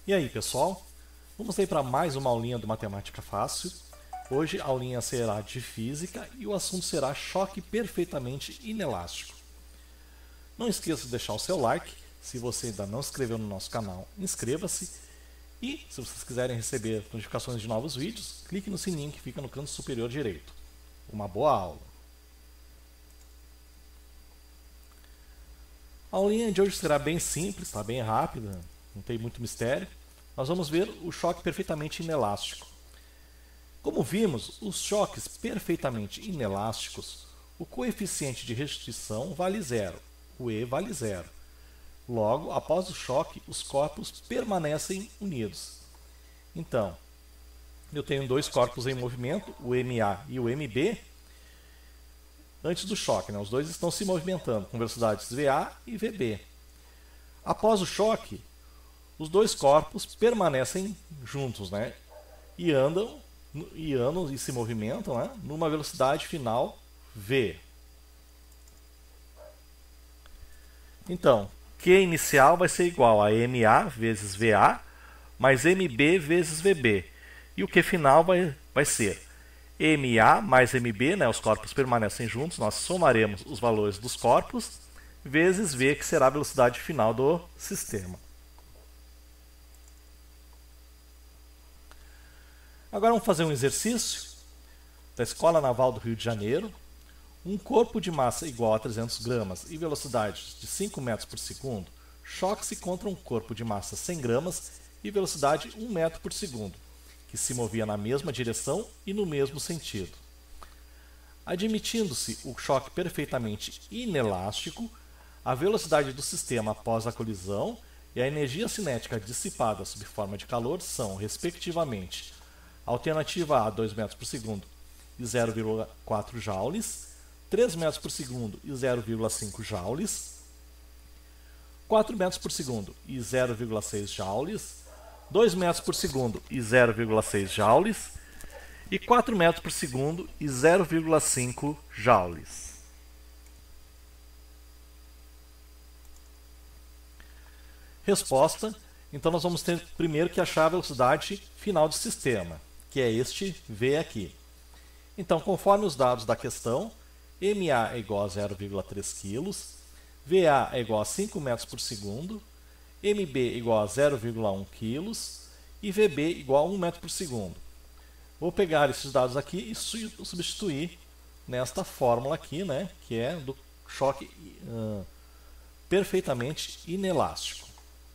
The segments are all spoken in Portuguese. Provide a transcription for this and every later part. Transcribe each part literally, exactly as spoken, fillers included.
E aí, pessoal? Vamos aí para mais uma aulinha do Matemática Fácil. Hoje a aulinha será de Física e o assunto será choque perfeitamente inelástico. Não esqueça de deixar o seu like. Se você ainda não se inscreveu no nosso canal, inscreva-se. E, se vocês quiserem receber notificações de novos vídeos, clique no sininho que fica no canto superior direito. Uma boa aula! A aulinha de hoje será bem simples, está bem rápida, não tem muito mistério. Nós vamos ver o choque perfeitamente inelástico. Como vimos, os choques perfeitamente inelásticos, o coeficiente de restrição vale zero, o E vale zero. Logo, após o choque, os corpos permanecem unidos. Então, eu tenho dois corpos em movimento, o M A e o M B, antes do choque, né? Os dois estão se movimentando com velocidades V A e V B. Após o choque, os dois corpos permanecem juntos, né? E andam e andam e se movimentam, né? Numa velocidade final V. Então, Q inicial vai ser igual a M A vezes V A mais M B vezes V B. E o Q final vai, vai ser M A mais M B, né? Os corpos permanecem juntos, nós somaremos os valores dos corpos, vezes V, que será a velocidade final do sistema. Agora vamos fazer um exercício da Escola Naval do Rio de Janeiro. Um corpo de massa igual a trezentos gramas e velocidade de cinco metros por segundo choque-se contra um corpo de massa cem gramas e velocidade um metro por segundo, que se movia na mesma direção e no mesmo sentido. Admitindo-se o choque perfeitamente inelástico, a velocidade do sistema após a colisão e a energia cinética dissipada sob forma de calor são, respectivamente, alternativa A, dois metros por segundo e zero vírgula quatro joules, três metros por segundo e zero vírgula cinco joules, quatro metros por segundo e zero vírgula seis joules, dois metros por segundo e zero vírgula seis joules e quatro metros por segundo e zero vírgula cinco joules. Resposta. Então nós vamos ter primeiro que achar a velocidade final do sistema, que é este V aqui. Então, conforme os dados da questão, M A é igual a zero vírgula três quilos, V A é igual a cinco metros por segundo, M B igual a zero vírgula um quilos e V B igual a um metro por segundo. Vou pegar esses dados aqui e substituir nesta fórmula aqui, né, que é do choque uh, perfeitamente inelástico.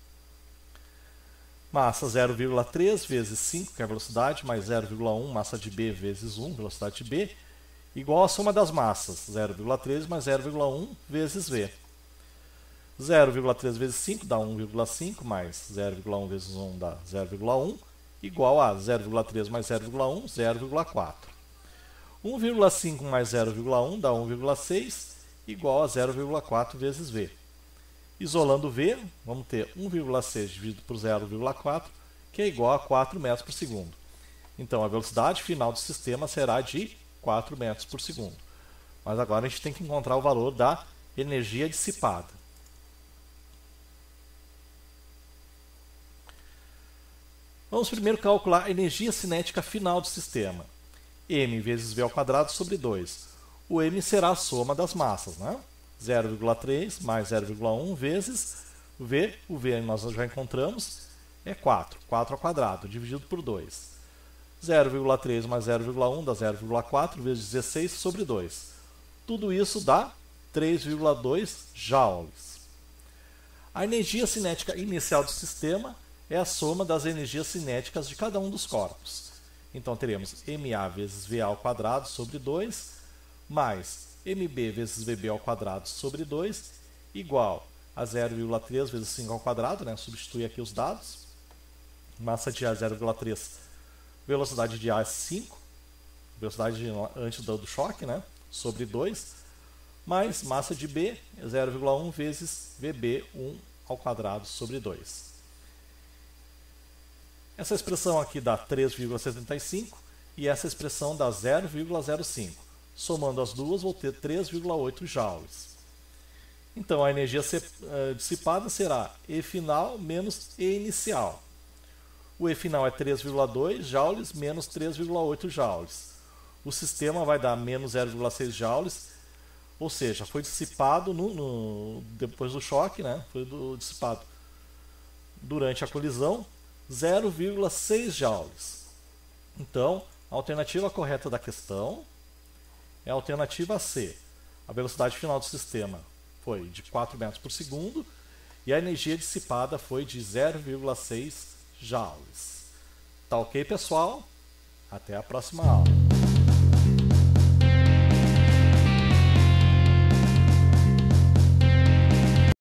Massa zero vírgula três vezes cinco, que é a velocidade, mais zero vírgula um, massa de B vezes um, velocidade de B, igual a soma das massas, zero vírgula três mais zero vírgula um vezes V. zero vírgula três vezes cinco dá um vírgula cinco, mais zero vírgula um vezes um dá zero vírgula um, igual a zero vírgula três mais zero vírgula um, zero vírgula quatro. um vírgula cinco mais zero vírgula um dá um vírgula seis, igual a zero vírgula quatro vezes V. Isolando V, vamos ter um vírgula seis dividido por zero vírgula quatro, que é igual a quatro metros por segundo. Então, a velocidade final do sistema será de quatro metros por segundo. Mas agora a gente tem que encontrar o valor da energia dissipada. Vamos primeiro calcular a energia cinética final do sistema. M vezes V ao quadrado sobre dois. O M será a soma das massas, né? zero vírgula três mais zero vírgula um vezes V, o V nós já encontramos, é quatro, quatro ao quadrado, dividido por dois. zero vírgula três mais zero vírgula um dá zero vírgula quatro vezes dezesseis sobre dois. Tudo isso dá três vírgula dois joules. A energia cinética inicial do sistema é a soma das energias cinéticas de cada um dos corpos. Então teremos M A vezes V A ao quadrado sobre dois, mais M B vezes V B ao quadrado sobre dois, igual a zero vírgula três vezes cinco ao quadrado, né? Substitui aqui os dados. Massa de A é zero vírgula três, velocidade de A é cinco, velocidade de, antes do, do choque, né? Sobre dois, mais massa de B é zero vírgula um vezes V B, um ao quadrado sobre dois. Essa expressão aqui dá três vírgula setenta e cinco e essa expressão dá zero vírgula zero cinco. Somando as duas, vou ter três vírgula oito joules. Então, a energia dissipada será E final menos E inicial. O E final é três vírgula dois joules menos três vírgula oito joules. O sistema vai dar menos zero vírgula seis joules, ou seja, foi dissipado no, no, depois do choque, né? Foi do, dissipado durante a colisão zero vírgula seis joules. Então, a alternativa correta da questão é a alternativa C. A velocidade final do sistema foi de quatro metros por segundo e a energia dissipada foi de zero vírgula seis joules. Tá ok, pessoal? Até a próxima aula.